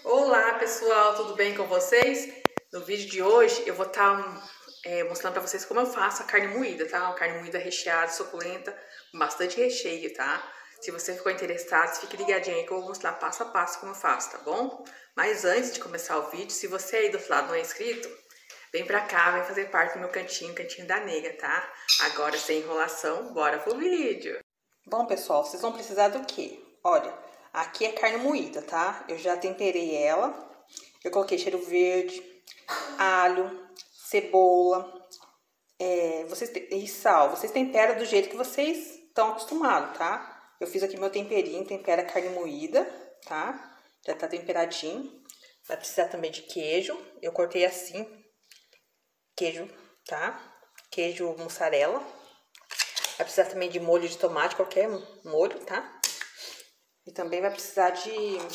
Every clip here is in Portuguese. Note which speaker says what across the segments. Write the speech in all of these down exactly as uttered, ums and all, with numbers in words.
Speaker 1: Olá pessoal, tudo bem com vocês? No vídeo de hoje eu vou estar é, mostrando para vocês como eu faço a carne moída, tá? Uma carne moída recheada, suculenta, com bastante recheio, tá? Se você ficou interessado, fique ligadinho aí que eu vou mostrar passo a passo como eu faço, tá bom? Mas antes de começar o vídeo, se você aí do outro lado não é inscrito, vem pra cá, vem fazer parte do meu cantinho, cantinho da nega, tá? Agora sem enrolação, bora pro vídeo! Bom pessoal, vocês vão precisar do quê? Olha, aqui é carne moída, tá? Eu já temperei ela. Eu coloquei cheiro verde, alho, cebola, é, vocês, e sal. Vocês temperam do jeito que vocês estão acostumados, tá? Eu fiz aqui meu temperinho, tempera a carne moída, tá? Já tá temperadinho. Vai precisar também de queijo. Eu cortei assim, queijo, tá? Queijo mussarela. Vai precisar também de molho de tomate, qualquer molho, tá? E também vai precisar de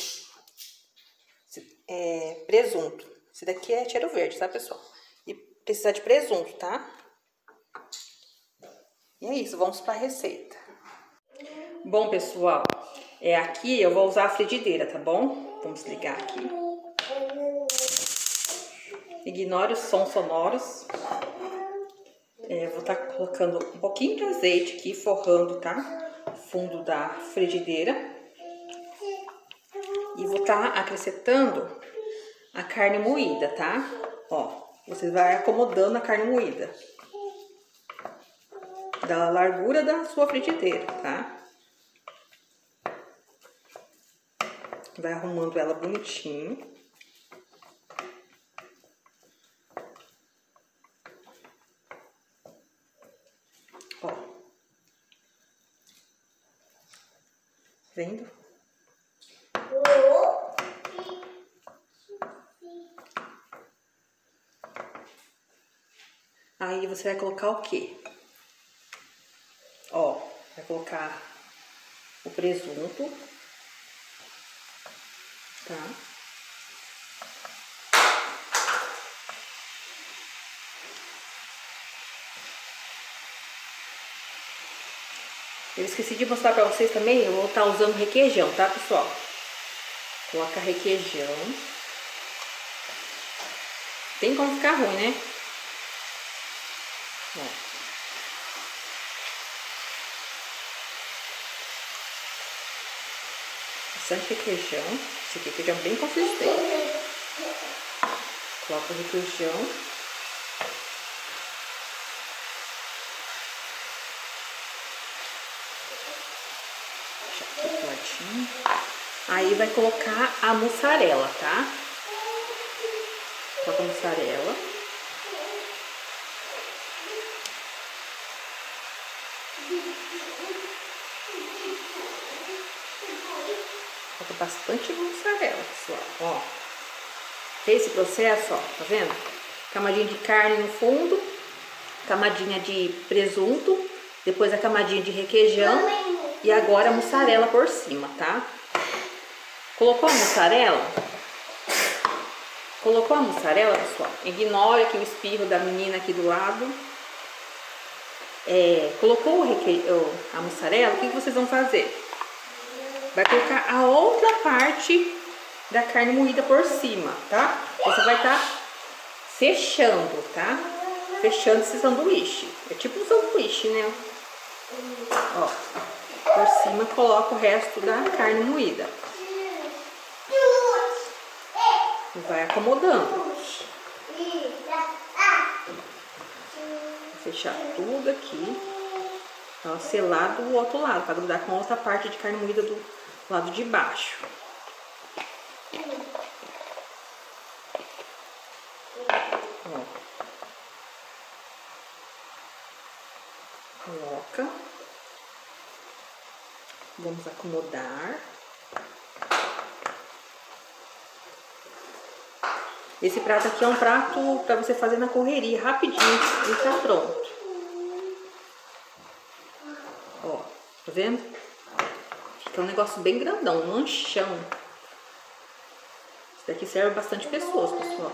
Speaker 1: é, presunto. Esse daqui é cheiro verde, tá, pessoal? E precisa de presunto, tá? E é isso, vamos para a receita. Bom, pessoal, é, aqui eu vou usar a frigideira, tá bom? Vamos ligar aqui. Ignore os sons sonoros. É, vou estar tá colocando um pouquinho de azeite aqui, forrando, tá? O fundo da frigideira. E vou estar tá acrescentando a carne moída, tá? Ó, você vai acomodando a carne moída da largura da sua frigideira, tá? Vai arrumando ela bonitinho. Ó. Vendo? Aí você vai colocar o quê? Ó, vai colocar o presunto, tá? Eu esqueci de mostrar pra vocês também, eu vou estar usando requeijão, tá, pessoal? Coloca requeijão. Tem como ficar ruim, né? Ó. Bastante requeijão. Esse aqui é requeijão bem consistente. Coloca o requeijão. Deixa aqui do ladinho. Aí vai colocar a mussarela, tá? Coloca a mussarela. Coloca bastante mussarela, pessoal. Ó. Esse processo, ó, tá vendo? Camadinha de carne no fundo, camadinha de presunto, depois a camadinha de requeijão e agora a mussarela por cima, tá? Colocou a mussarela? Colocou a mussarela, pessoal? Ignora aqui o espirro da menina aqui do lado. É, colocou o reque... a mussarela, o que vocês vão fazer? Vai colocar a outra parte da carne moída por cima, tá? Você vai estar tá fechando, tá? Fechando esse sanduíche. É tipo um sanduíche, né? Ó, por cima coloca o resto da carne moída. E vai acomodando. Vou fechar tudo aqui. Então, selar do outro lado, para grudar com a outra parte de carne moída do lado de baixo. Ó. Coloca. Vamos acomodar. Esse prato aqui é um prato para você fazer na correria, rapidinho, e tá pronto. Ó, tá vendo? Fica um negócio bem grandão, um lanchão. Isso daqui serve bastante pessoas, pessoal.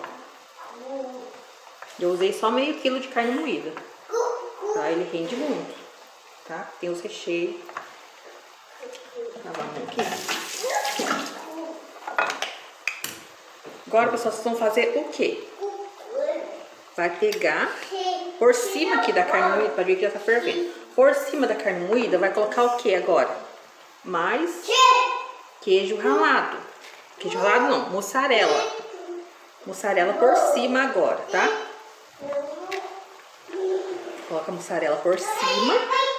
Speaker 1: Eu usei só meio quilo de carne moída, tá? Ele rende muito, tá? Tem os recheios. Tá, vamos aqui. Agora, pessoal, vocês vão fazer o quê? Vai pegar por cima aqui da carne moída, pra ver que já tá fervendo. Por cima da carne moída, vai colocar o que agora? Mais queijo ralado. Queijo ralado não, mussarela. Mussarela por cima agora, tá? Coloca a mussarela por cima.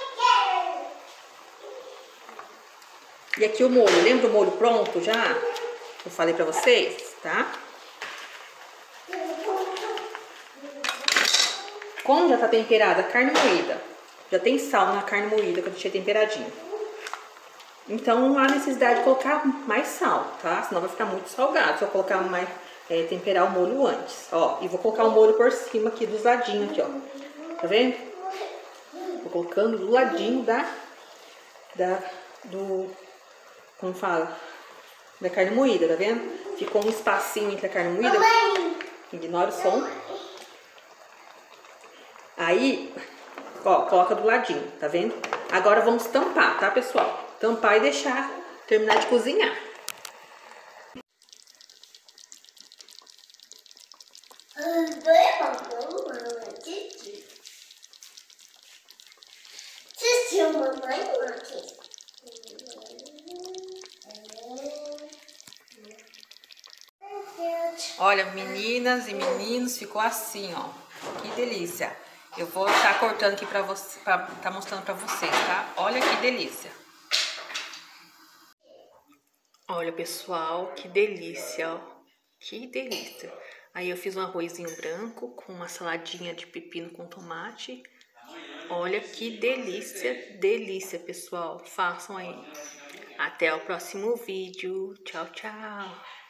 Speaker 1: E aqui o molho, lembra o molho pronto já? Eu falei pra vocês, tá? Como já tá temperada a carne moída, já tem sal na carne moída que eu deixei temperadinho. Então não há necessidade de colocar mais sal, tá? Senão vai ficar muito salgado se eu colocar mais, é, temperar o molho antes. Ó, e vou colocar o molho por cima aqui dos ladinhos aqui, ó. Tá vendo? Vou colocando do ladinho da, da, do, como fala? Da carne moída, tá vendo? Ficou um espacinho entre a carne moída. Ignora o som. Aí, ó, coloca do ladinho, tá vendo? Agora vamos tampar, tá, pessoal? Tampar e deixar terminar de cozinhar. Olha, meninas e meninos, ficou assim, ó. Que delícia. Eu vou estar cortando aqui pra você, pra tá mostrando pra vocês, tá? Olha que delícia. Olha, pessoal, que delícia, ó. Que delícia. Aí eu fiz um arrozinho branco com uma saladinha de pepino com tomate. Olha que delícia, delícia, pessoal. Façam aí. Até o próximo vídeo. Tchau, tchau.